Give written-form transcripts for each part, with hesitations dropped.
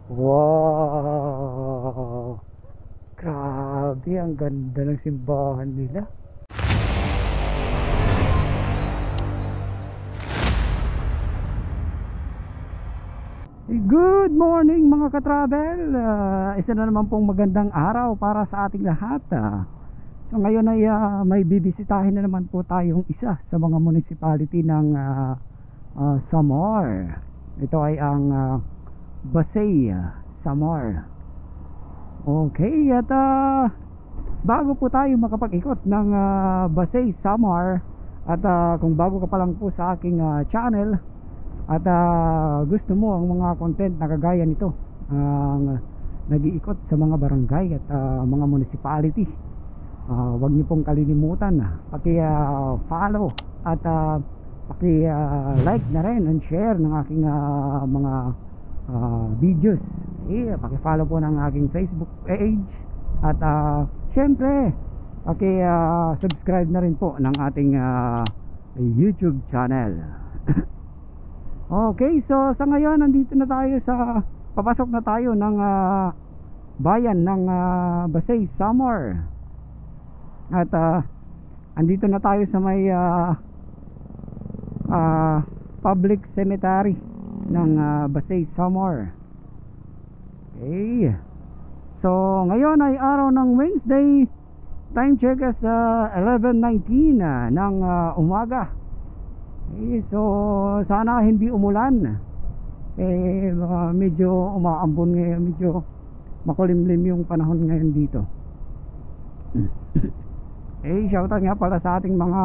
Wow! Grabe, ang ganda ng simbahan nila. Good morning mga ka-travel. Isa na naman pong magandang araw para sa ating lahat. So ngayon ay may bibisitahin na naman po tayong isa sa mga municipality ng Samar. Ito ay ang Basay, Samar. Okay, at bago po tayo makapag-ikot ng Basay, Samar, at kung bago ka pa lang po sa aking channel at gusto mo ang mga content na kagaya nito, ang nag-iikot sa mga barangay at mga municipality, huwag niyo pong kalilimutan paki-follow at paki-like na rin and share ng aking mga videos. Paki-follow po ng aking Facebook page at syempre paki-subscribe na rin po ng ating YouTube channel. Okay, so sa ngayon nandito na tayo papasok na tayo ng bayan ng Basay, Samar. At andito na tayo sa may public cemetery ng Basay, Samar. Okay. So ngayon ay araw ng Wednesday. Time check is 11:19 ng umaga. So sana hindi umulan. Medyo umaambon ngayon, medyo makulimlim yung panahon ngayon dito. Shoutout nga pala sa ating mga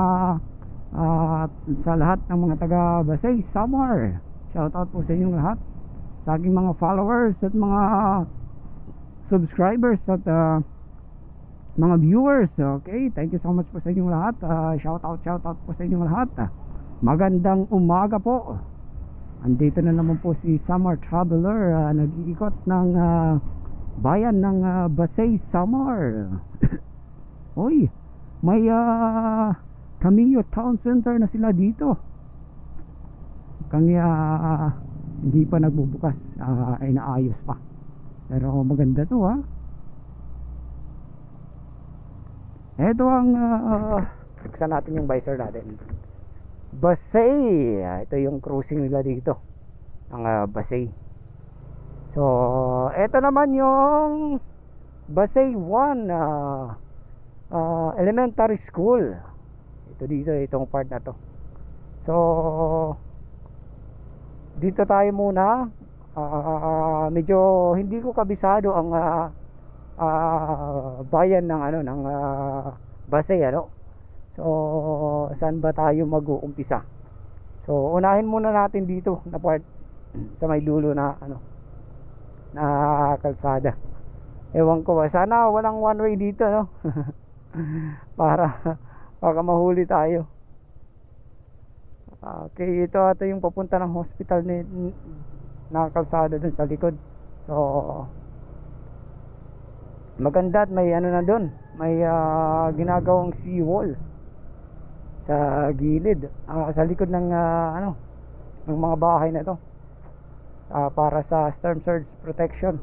sa lahat ng mga taga Basay, Samar. Shoutout po sa inyong lahat, sa aking mga followers at mga subscribers at mga viewers. Okay, thank you so much po sa inyong lahat. Shoutout po sa inyong lahat. Magandang umaga po. Andito na naman po si Samar Traveler, nag-iikot ng bayan ng Basay, Samar. Uy, may Camillo Town Center na sila dito. Kanya hindi pa nagbubukas, ay naayos pa. Pero maganda to Ito ang buksan natin yung visor natin. Basay, ito yung cruising nila dito, ang Basay. So ito naman yung Basay 1 elementary school. Ito dito, itong part na to. So dito tayo muna. Medyo hindi ko kabisado ang bayan ng ng Basay, So saan ba tayo mag-uumpisa? So unahin muna natin dito na part sa may dulo na na kalsada. Ewan ko ba, sana walang one way dito, para baka mahuli tayo. Okay, ito yung papunta ng hospital na kalsada dun sa likod. So maganda at may na dun, may ginagawang seawall sa gilid, sa likod ng ng mga bahay na to, para sa storm surge protection.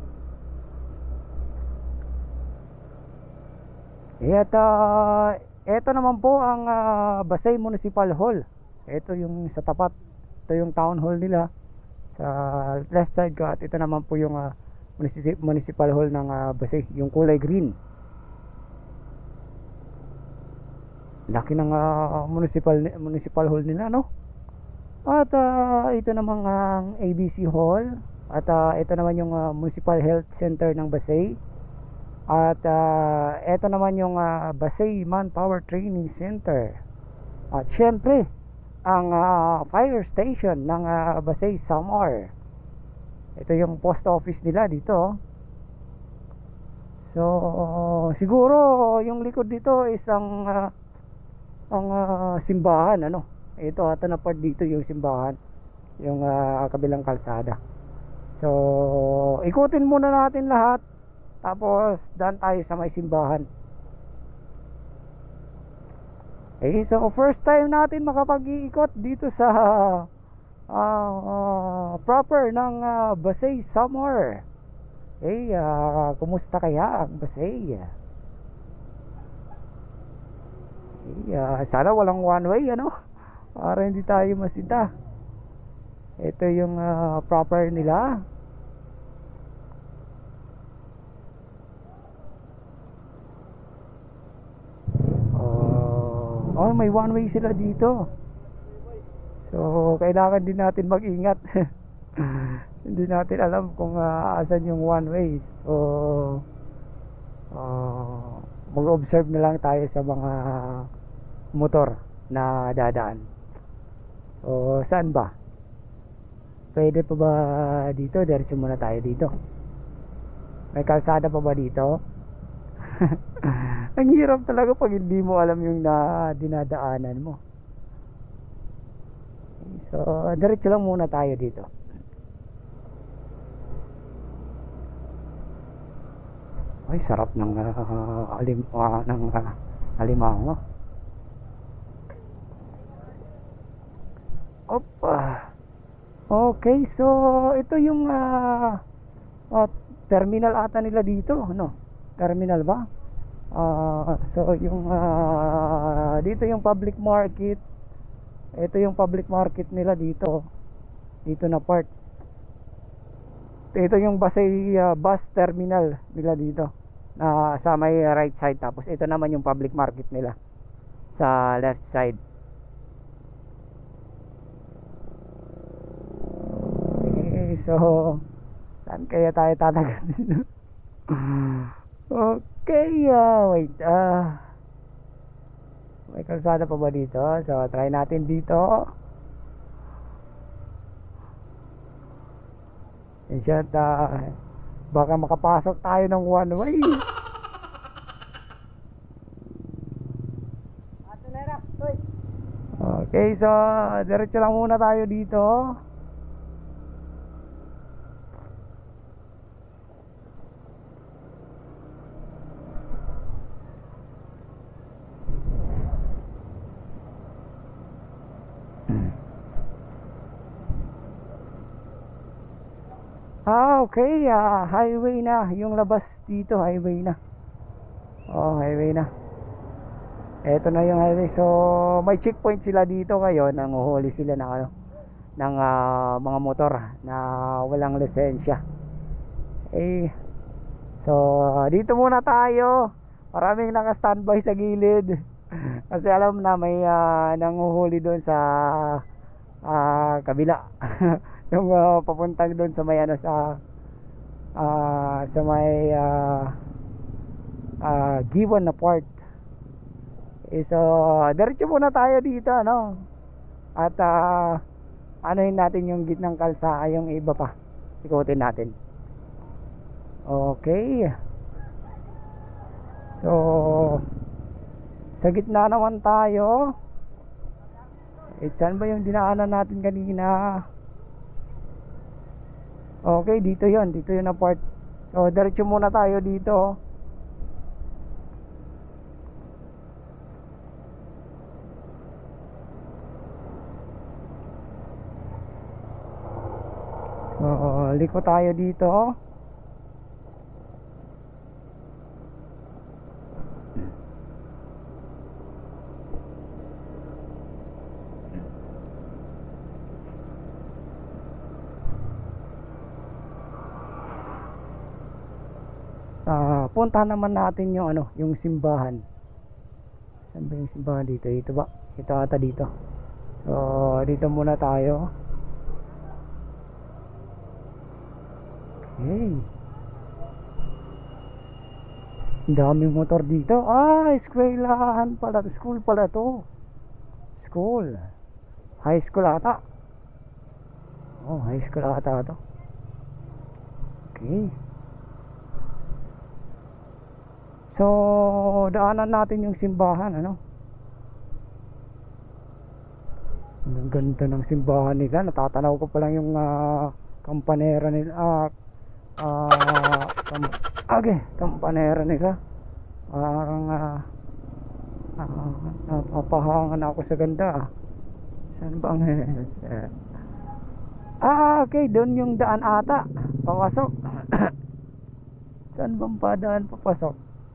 At ito naman po ang Basay Municipal Hall. Ito yung sa tapat, ito yung town hall nila sa left side ko, at ito naman po yung Municipal Hall ng Basay, yung kulay green. Laki ng municipal hall nila, At ito naman ang ABC Hall. At ito naman yung Municipal Health Center ng Basay. At ito naman yung Basay Manpower Training Center. At syempre ang fire station ng Basay, Samar. Ito yung post office nila dito. So siguro yung likod dito is ang simbahan, Ito ata na part dito yung simbahan, yung kabilang kalsada. So ikutin muna natin lahat, tapos daan tayo sa may simbahan. So first time natin makapag-iikot dito sa proper ng Basay, Samar. Kumusta kaya ang Pasay? Sana walang one way, ano? Para hindi tayo masita. Ito yung proper nila. May one way sila dito. So, kailangan din natin mag-ingat. Hindi natin alam kung asan yung one way. So, mag-observe na lang tayo sa mga motor na dadaan. So, saan ba? Pwede pa ba dito? Diretso muna tayo dito. May kalsada pa ba dito? Ang hirap talaga pag hindi mo alam yung dinadaanan mo. So, diretso lang muna tayo dito. Ay, sarap ng alimango. Opa. Okay, so ito yung terminal ata nila dito, no? Terminal ba? So yung dito yung public market. Ito yung public market nila dito. Dito na part. Ito yung bus terminal nila dito. Sa may right side, tapos ito naman yung public market nila sa left side. Okay, so saan kaya tayo tatagal dito? Okay, wait. May kalsada pa ba dito? So, try natin dito. In short, baka makapasok tayo ng one way. Okay, so diretso lang muna tayo dito. Okay, highway na. Yung labas dito, highway na. Highway na. Ito na yung highway. So, may checkpoint sila dito ngayon. Nanguhuli sila ng mga motor na walang lisensya. So, dito muna tayo. Maraming naka-standby sa gilid. Kasi alam na may nanguhuli doon sa kabila. Yung papuntang doon sa may sa may given na part. So diretso muna tayo dito, ano? At anuhin natin yung gitnang kalsada, yung iba pa ikutin natin. Okay, so sa gitna naman tayo. Saan ba yung dinaanan natin kanina? Okay, dito yon na part. So diretso muna tayo dito. So liko tayo dito. Punta naman natin yung yung simbahan. Saan ba yung simbahan dito? Ito ba? Ito ata dito. So dito muna tayo. Okay. Daming motor dito. Eskwelahan pala. School pala to. School. High school ata. High school ata to. Okay. So, daanan natin yung simbahan, ano? Ang ganda ng simbahan nila. Natatanaw ko pa lang yung kampanera nila. Kampanera nila. Parang napapahangan ako sa ganda. Saan ba ang okay, doon yung daan ata. Pawasok. Saan bang padaan papasok?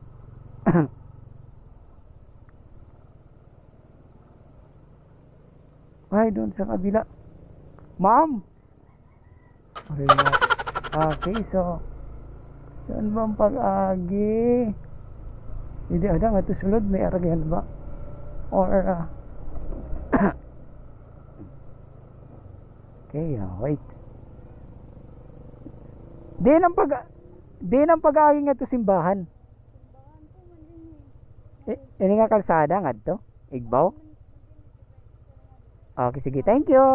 Ay, doon sa kabila. Ma'am! Okay, okay, so saan bang pag-agi? Hindi ada nga ito sulod. May aragyan ba? Or okay, wait. Di nang pag-agi nga ito simbahan. Ini nga kalsada nga ito. Igbaw. Okay, sige. Thank you.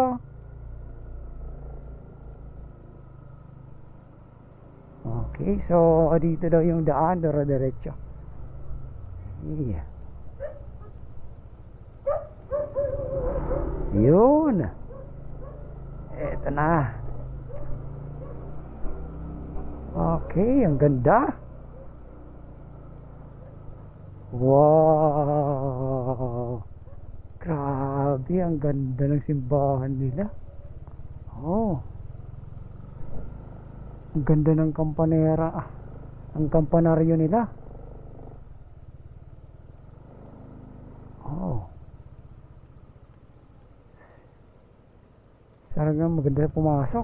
Okay, so dito daw yung daan, diretso. Yeah. Yun. Eto na. Okay, ang ganda. Wow. Grabe, ang ganda ng simbahan nila. Oh. Ang ganda ng kampanera. Ang kampanaryo nila. Oh. Talagang maganda pumasok.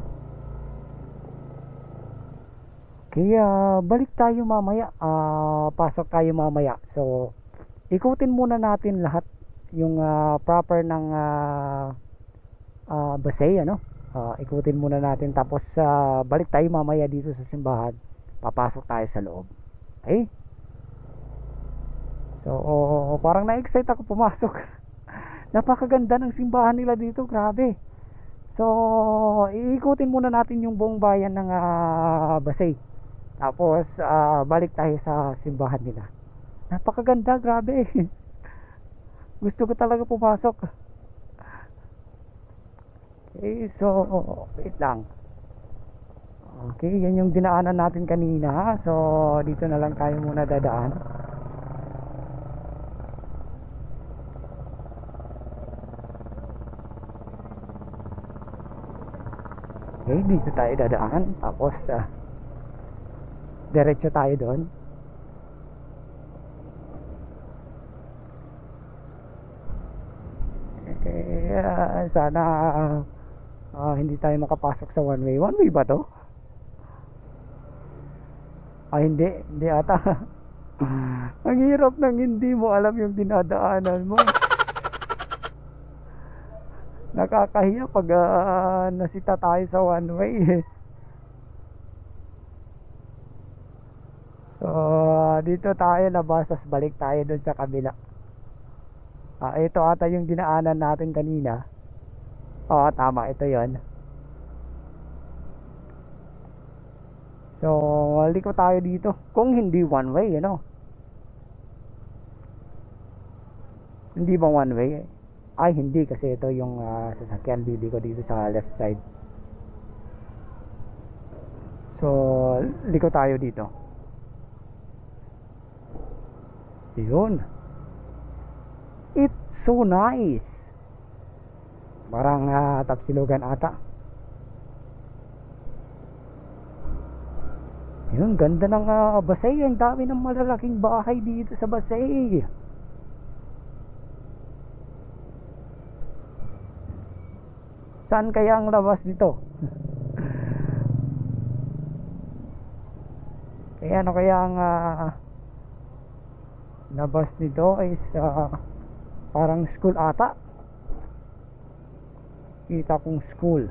Kaya balik tayo mamaya. Pasok tayo mamaya. So ikutin muna natin lahat yung proper ng Basay, ano? Ikutin muna natin, tapos balik tayo mamaya dito sa simbahan. Papasok tayo sa loob. Okay? So parang na-excite ako pumasok. Napakaganda ng simbahan nila dito, grabe. So iikutin muna natin yung buong bayan ng Basay. Tapos balik tayo sa simbahan nila. Napakaganda, grabe. Gusto ko talaga pumasok. Okay, so wait lang. Okay, yan yung dinaanan natin kanina. So dito na lang tayo muna dadaan. Okay, dito tayo dadaan. Tapos diretso tayo doon. Okay, sana hindi tayo makapasok sa one way. One way ba to? Hindi ata. Ang hirap nang hindi mo alam yung dinadaanan mo. Nakakahiya pag nasita tayo sa one way. So dito tayo labas, tas balik tayo dun sa kabila. Ito ata yung dinaanan natin kanina. Tama, ito yon. So liko tayo dito. Kung hindi one way, hindi ba one way? Ay, hindi, kasi ito yung sasakyan bibi ko dito sa left side. So liko tayo dito. Yun. It's so nice. Parang Tapsilogan ata. Yun, ganda ng Basay. Ang dami ng malalaking bahay dito sa Basay. Saan kaya ang labas dito? Kaya ano kaya ang labas nito is parang school ata. Kita kong school.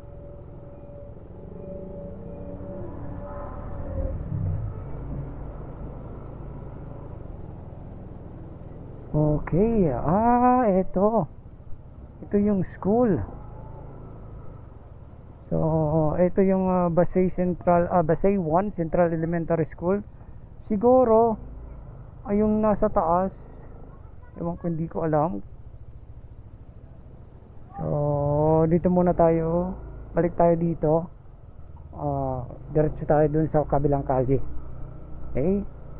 Okay, ito yung school. So ito yung Basay Central, Basay 1 Central Elementary School. Siguro ay yung nasa taas. Ewan ko, hindi ko alam. So dito muna tayo. Balik tayo dito. Diretso tayo dun sa kabilang kalye. Okay?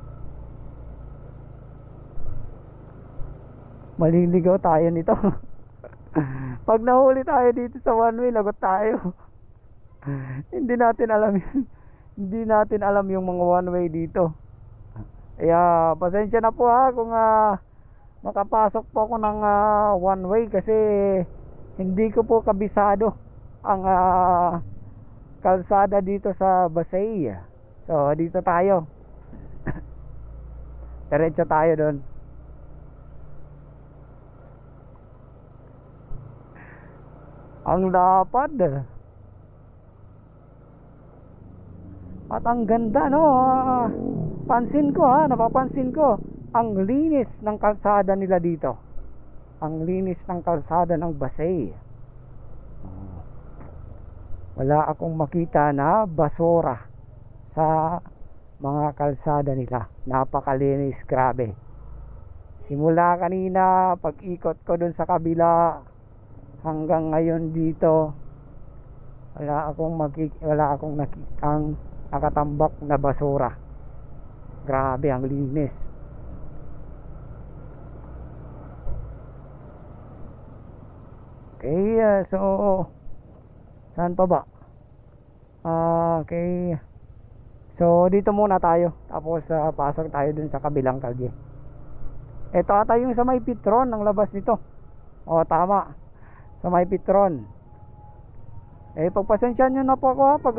Maliligaw tayo nito. Pag nahuli tayo dito sa one way, lagot tayo. Hindi natin alam Hindi natin alam yung mga one way dito. Kaya pasensya na po ha kung makapasok po ako ng one way kasi hindi ko po kabisado ang kalsada dito sa Basay. So dito tayo. Diretso tayo doon. Ang lapad. At ang ganda, no? Pansin ko napapansin ko ang linis ng kalsada nila dito. Ang linis ng kalsada ng Basay. Wala akong makita na basura sa mga kalsada nila. Napakalinis, grabe. Simula kanina pag-ikot ko dun sa kabila hanggang ngayon dito, wala akong nakitang nakatambak na basura. Grabe ang linis. Okay, so saan pa ba? Okay. So dito muna tayo. Tapos pasok tayo dun sa kabilang kalye. Ito ata yung sa may Petron ang labas nito. O tama. Sa may Petron. Pagpasensyahan nyo na po ako pag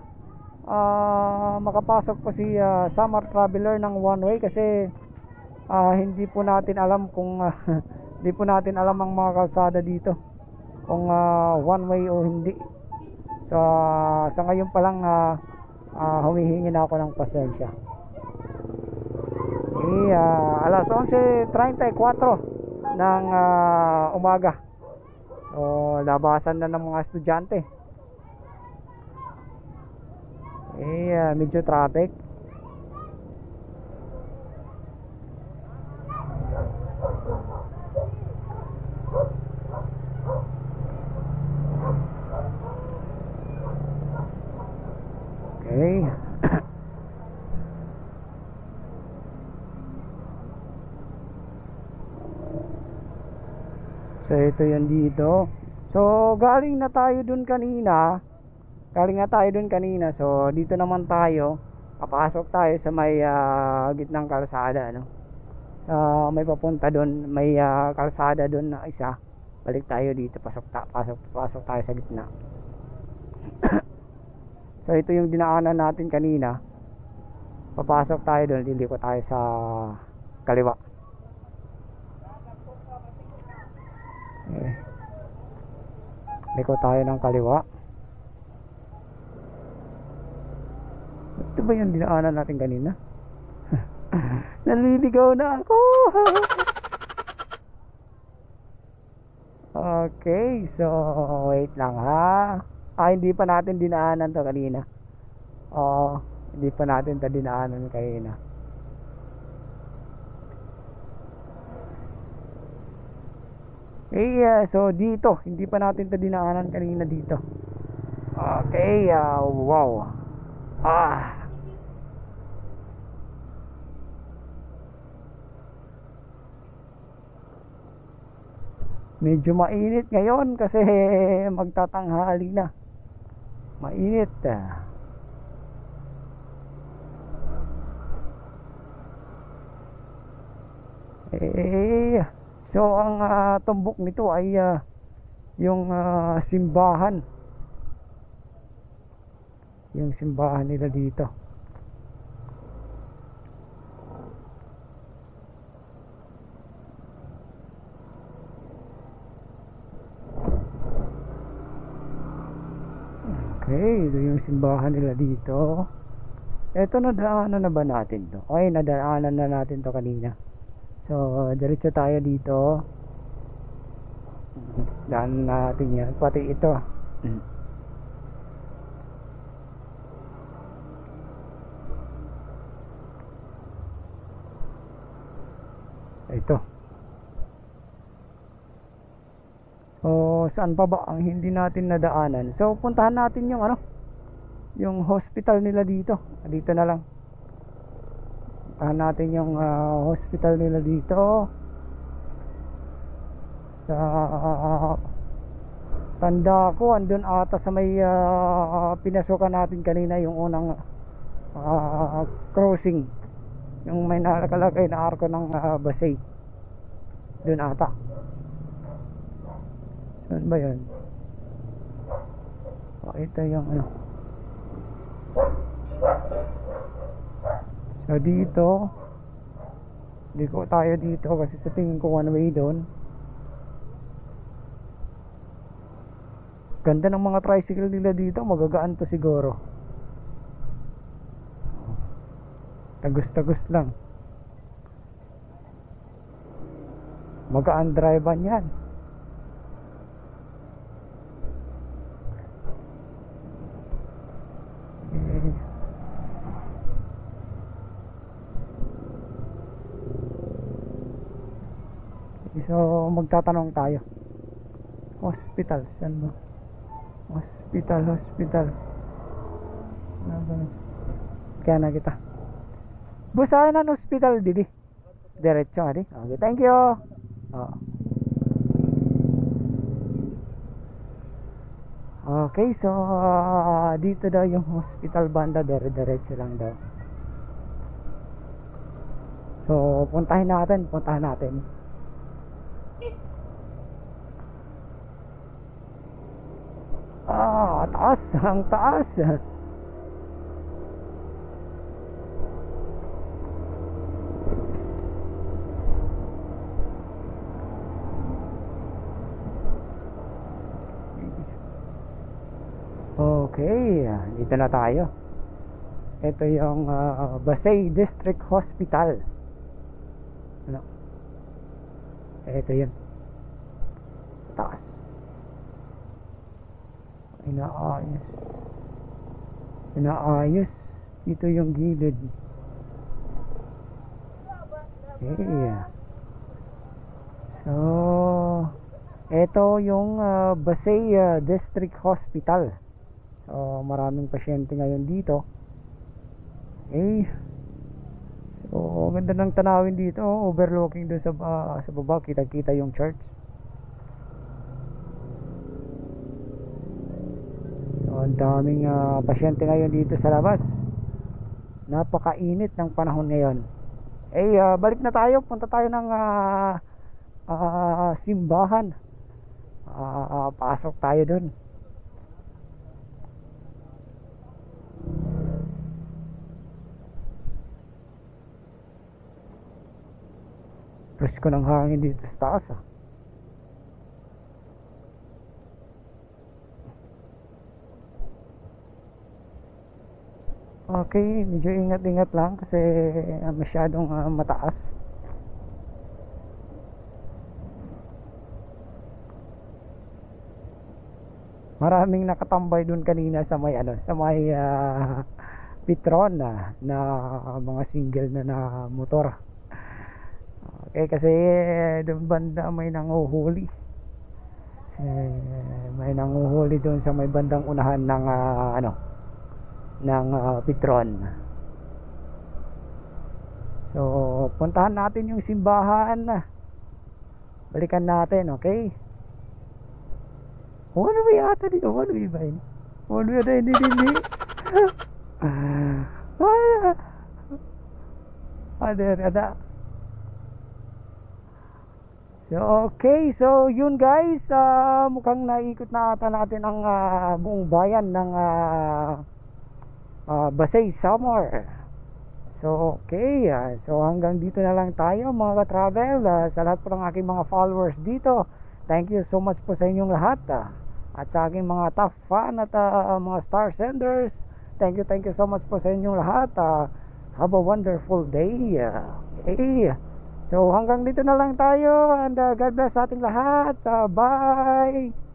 makapasok po si summer traveler ng one way kasi hindi po natin alam kung hindi po natin alam ang mga kalsada dito kung one way o hindi. So sa ngayon pa lang humihingi na ako ng pasensya. Alas 11:34 ng umaga. So labasan na ng mga estudyante. Medyo traffic. Okay. So ito yan dito. So galing na tayo dun kanina. So dito naman tayo. Papasok tayo sa may gitnang kalsada, no? May papunta dun, may kalsada dun na isa. Balik tayo dito, pasok tayo sa gitna. So ito yung dinaanan natin kanina. Papasok tayo dun, liliko tayo sa kaliwa. Liko tayo ng kaliwa. Ito ba yung dinaanan natin kanina? Naliligaw na ako. Okay, so wait lang ha. Hindi pa natin dinaanan to kanina. Hindi pa natin to dinaanan kanina. So dito, hindi pa natin to dinaanan kanina dito. Okay, wow. Medyo mainit ngayon kasi magtatanghali na. Mainit. So ang tumbok nito ay yung simbahan. Yung simbahan nila dito. Okay, ito yung simbahan nila dito. Ito, nadaanan na ba natin to? Okay, nadaanan na natin to kanina. So diretso tayo dito. Daan natin yan, pati ito. Ito. So saan pa ba ang hindi natin nadaanan? So puntahan natin yung yung hospital nila dito. Dito na lang. Puntahan natin yung hospital nila dito. Sa tanda ko andun ata sa may pinasukan natin kanina yung unang crossing, yung may nakalagay na arko ng Basay doon ata. Saan ba yun? Ito yung ano. So dito hindi ko tayo dito kasi sa tingin ko one way doon. Ganda ng mga tricycle nila dito, magagaan to siguro. Tagus-tagus lang. Magaan drivean yan. So magtatanong tayo. Hospital, saan ba? Hospital. Kaya na kita. Busayan ng hospital, Didi. Diretso, adi. Okay, thank you. Okay, so dito daw yung hospital banda, diretso lang daw. So puntahan natin. Taas, ang taas. Okay, dito na tayo. Ito yung Basay District Hospital. Ano? Ito yun. Taas. Inaayos. Dito yung gilid. Okay. So ito yung Basay District Hospital. So maraming pasyente ngayon dito. Okay. So ganda ng tanawin dito, overlooking dun sa baba, kita-kita yung church. So ang daming pasyente ngayon dito sa labas. Napakainit ng panahon ngayon. Balik na tayo, punta tayo ng simbahan. Pasok tayo dun. Presko ng hangin dito sa taas. Okay, medyo ingat-ingat lang kasi masyadong mataas. Maraming nakatambay dun kanina sa may Petron na mga single na motor. Okay, kasi doon banda may nanguhuli. May nanguhuli doon sa may bandang unahan ng Petron. So puntahan natin yung simbahan. Balikan natin, okay? One way ata dito, one way ba yun? One way ata, hindi. Ada. So okay, so yun guys, mukhang naikot na ata natin ang buong bayan ng Basay, Samar. So okay, so hanggang dito na lang tayo mga ka-travel. Sa lahat po ng aking mga followers dito, thank you so much po sa inyong lahat. At sa aking mga top fan at mga star senders, thank you so much po sa inyong lahat. Have a wonderful day. Okay, so hanggang dito na lang tayo, and God bless sa ating lahat. Bye.